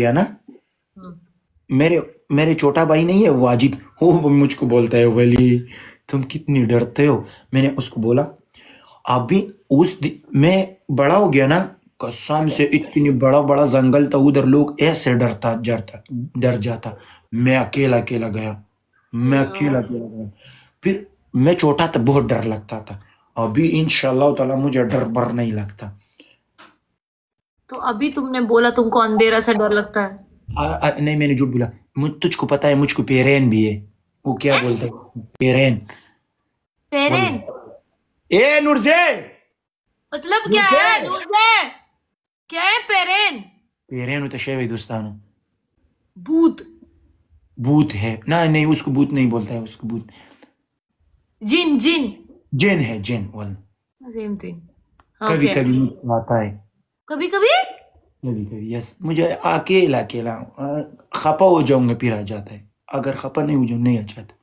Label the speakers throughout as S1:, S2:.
S1: गया ना,
S2: हम्म,
S1: मेरे मेरे छोटा भाई नहीं है वाजिद, वो मुझको बोलता है वली तुम कितनी डरते हो। मैंने उसको बोला अभी मैं बड़ा हो गया ना, कसम से इतनी बड़ा बड़ा जंगल था उधर, लोग ऐसे डर जाता। मैं अकेला अकेला गया, मैं अकेला
S2: हम्म।
S1: अकेला गया। फिर मैं छोटा था, बहुत डर लगता था। अभी इंशाल्लाह ताला मुझे डर बर नहीं लगता।
S2: तो अभी तुमने बोला तुमको अंधेरा से डर लगता है।
S1: नहीं, मैंने झूठ बोला। तुझको पता है मुझको पेरेन भी है। वो क्या
S2: हैं?
S1: बोलते हैं पेरेन।
S2: पेरेन?
S1: ए नूरजे,
S2: मतलब क्या
S1: नूरजे
S2: है दूसरे? क्या है पेरेन?
S1: पेरेन होता शेवे दोस्तानो,
S2: भूत?
S1: भूत है ना, नहीं उसको भूत नहीं बोलता है, उसको भूत
S2: जिन जिन?
S1: जिन है, जिन वल।
S2: Same thing.
S1: कभी
S2: ओके।
S1: कभी मुझको आता है,
S2: कभी कभी?
S1: कभी कभी यस, मुझे अकेला अकेला खपा हो जाऊंगा फिर आ जाता है, अगर खपा नहीं हो जाऊं नहीं आ जाता।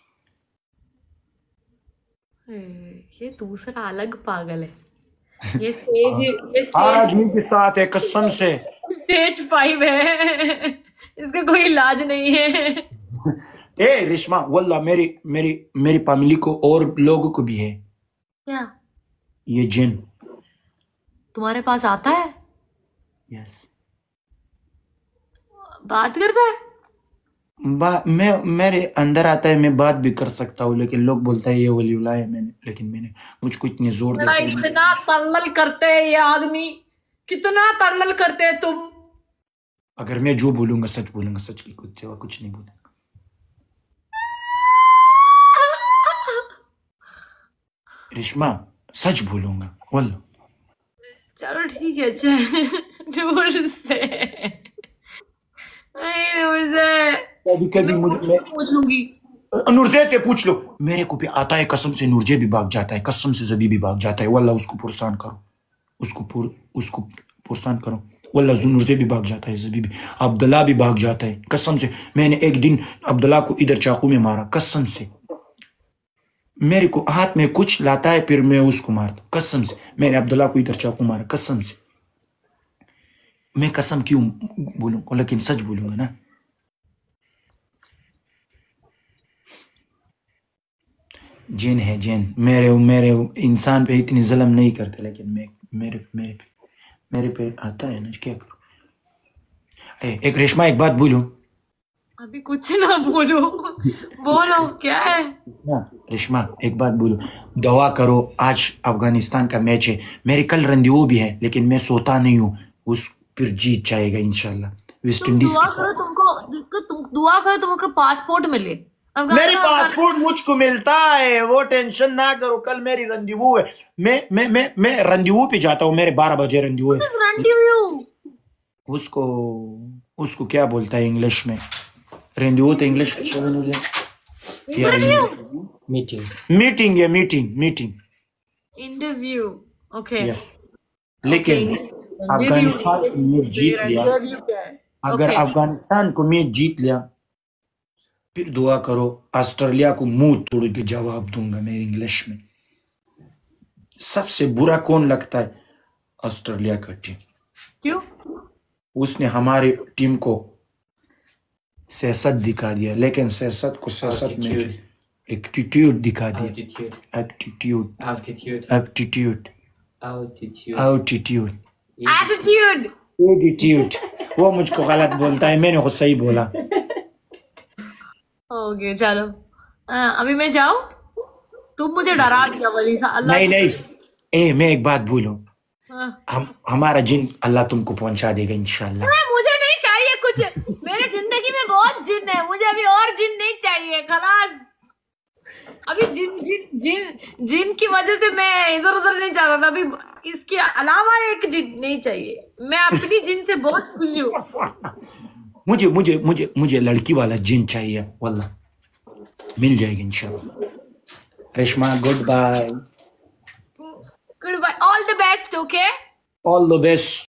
S2: ये दूसरा अलग पागल है। ये स्टेज ये
S1: हर
S2: स्टेज
S1: आदमी के साथ है कसम से।
S2: स्टेज 5 है। इसका कोई इलाज नहीं है।
S1: ए रेशमा वल्ला मेरी मेरी मेरी फैमिली को और लोगों को भी है
S2: क्या?
S1: ये जिन।
S2: तुम्हारे पास आता है?
S1: यस।
S2: बात करता है?
S1: मैं मेरे अंदर आता है, मैं बात भी कर सकता हूँ, लेकिन लोग बोलता है ये वलीउल्लाह है। मैंने मुझको इतने जोर
S2: मेरा
S1: देते हैं।
S2: इतना तरलल करते हैं ये आदमी। कितना तरलल करते हैं तुम।
S1: अगर मैं जो बोलूंगा सच बोलूंगा, सच की कुछ सिवा कुछ नहीं बोलूंगा। रेशमा सच बोलूंगा वल्ला।
S2: चलो ठीक है, चल दूर से। नहीं, दूर से।
S1: कभी कभी
S2: मैं
S1: मुझे
S2: पूछ लूंगी।
S1: नूरजे से पूछ लो, मेरे को भी आता है कसम से। नूरजे भी भाग जाता है कसम से, जबी भी भाग जाता है वल्ला। उसको पुरसान करो, उसको पुरसान करो वल्ला। नूरजे भी भाग जाता है, जबी भी। अब्दुल्ला भी भाग जाता है कसम से। मैंने एक दिन अब्दुल्ला को इधर चाकू में मारा कसम से। मेरे को हाथ में कुछ लाता है फिर मैं उसको मारता कसम से। मैंने अब्दुल्ला को इधर चाकू मारा कसम से। मैं कसम क्यों बोलूं, लेकिन सच बोलूंगा ना। जिन है जिन। मेरे मेरे इंसान पे इतनी जुल्म नहीं करते, लेकिन मेरे पे आता है ना, क्या करूं। एक रेशमा एक बात बोलूं
S2: अभी कुछ ना बोलो। बोलो क्या है?
S1: ना, रेशमा एक बात बोलूं। दुआ करो, आज अफगानिस्तान का मैच है। मेरे कल रंदियो भी है, लेकिन मैं सोता नहीं हूँ। उस फिर जीत जाएगा इंशाल्लाह वेस्ट
S2: तुम
S1: इंडीज
S2: दुआ
S1: के
S2: करो,
S1: साथ।
S2: तुम दुआ करो तुमको पासपोर्ट मिले
S1: मेरी
S2: अफगान।
S1: पासपोर्ट मुझको मिलता है, वो टेंशन ना करो। कल मेरी रंदिवू है। मैं रंदिवू पे जाता हूँ, मेरे 12 बजे रंदिवू है। उसको उसको क्या बोलता है इंग्लिश में? रंदिवू तो इंग्लिश या
S2: इंटरव्यू?
S1: मीटिंग है, meeting.
S2: Interview? Okay.
S1: Yes.
S2: Okay.
S1: लेकिन
S2: इंटरव्यू?
S1: अफगानिस्तान को मैच जीत लिया,
S2: इंटरव्यू क्या है?
S1: अगर
S2: ओके।
S1: अफगानिस्तान को मैच जीत लिया फिर दुआ करो, ऑस्ट्रेलिया को मुंह तोड़ के जवाब दूंगा मैं इंग्लिश में। सबसे बुरा कौन लगता है? ऑस्ट्रेलिया का टीम।
S2: क्यों?
S1: उसने हमारी टीम को सियासत दिखा दिया, लेकिन सियासत को सियासत में एटीट्यूड दिखा दिया। Attitude
S2: attitude?
S1: एटीट्यूड। वो मुझको गलत बोलता है, मैंने खुद सही बोला।
S2: ओके चलो। अभी मैं जाऊं? तुम मुझे डरा दिया वली सा, अल्लाह
S1: नहीं
S2: की
S1: नहीं, मैं एक बात बोलूं।
S2: हाँ।
S1: हमारा जिन अल्लाह तुमको पहुंचा देगा इंशाल्लाह।
S2: मुझे नहीं चाहिए कुछ। मेरे जिंदगी में बहुत जिन है, मुझे अभी और जिन नहीं चाहिए, खलास। अभी जिन जिन जिन जिन की वजह से मैं इधर उधर नहीं चाहता था। अभी इसके अलावा एक जिन नहीं चाहिए। मैं अपनी जिन से बहुत खुश हूँ।
S1: मुझे मुझे मुझे मुझे लड़की वाला जिन चाहिए वल्ला, मिल जाएगी इंशाल्लाह। Reshma good bye,
S2: good bye, all the best. Okay,
S1: all the best.